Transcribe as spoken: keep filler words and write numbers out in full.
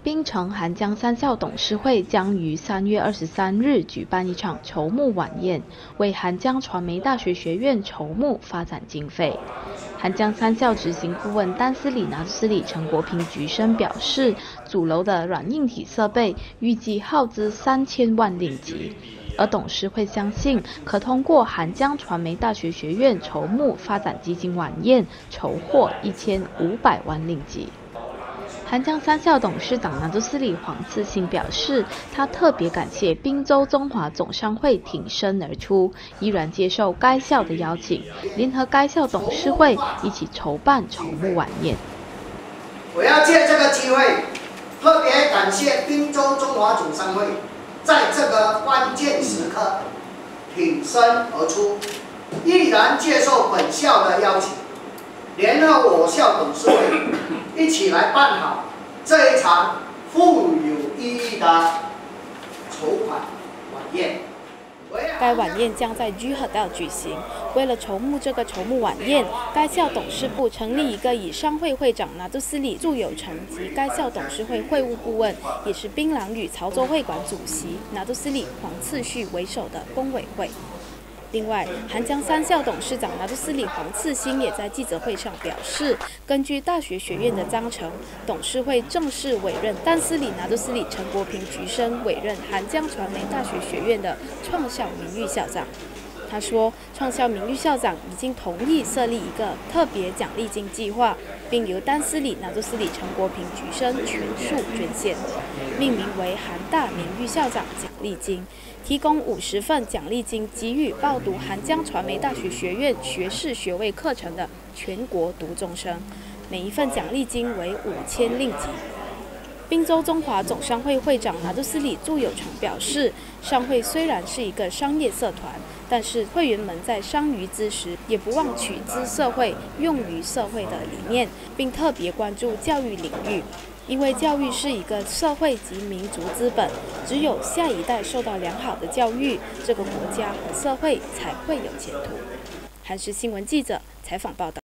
槟城韩江三校董事会将于三月二十三日举办一场筹募晚宴，为韩江传媒大学学院筹募发展经费。韩江三校执行顾问丹斯里拿督斯里陈国平局生表示，主楼的软硬体设备预计耗资三千万令吉。 而董事会相信，可通过韩江传媒大学学院筹募发展基金晚宴，筹获一千五百万令吉。韩江三校董事长拿督斯里黄次兴表示，他特别感谢宾州中华总商会挺身而出，依然接受该校的邀请，联合该校董事会一起筹办筹募晚宴。 我要借这个机会，特别感谢宾州中华总商会。 在这个关键时刻挺身而出，毅然接受本校的邀请，联合我校董事会一起来办好这一场富有意义的筹款晚宴。 该晚宴将在居合道举行。为了筹募这个筹募晚宴，该校董事部成立一个以商会会长拿督斯里祝友成及该校董事会会务顾问，也是槟榔屿潮州会馆主席拿督斯里黄次旭为首的工委会。 另外，韩江三校董事长拿督斯里黄次兴也在记者会上表示，根据大学学院的章程，董事会正式委任丹斯里拿督斯里陈国平局生委任韩江传媒大学学院的创校名誉校长。他说，创校名誉校长已经同意设立一个特别奖励金计划，并由丹斯里拿督斯里陈国平局生全数捐献，命名为韩大名誉校长奖励金。 提供五十份奖励金，给予报读韩江传媒大学学院学士学位课程的全国读中生，每一份奖励金为五千令吉。宾州中华总商会会长拿督斯里祝友成表示，商会虽然是一个商业社团，但是会员们在商于资时，也不忘取之社会、用于社会的理念，并特别关注教育领域。 因为教育是一个社会及民族资本，只有下一代受到良好的教育，这个国家和社会才会有前途。韩时新闻记者采访报道。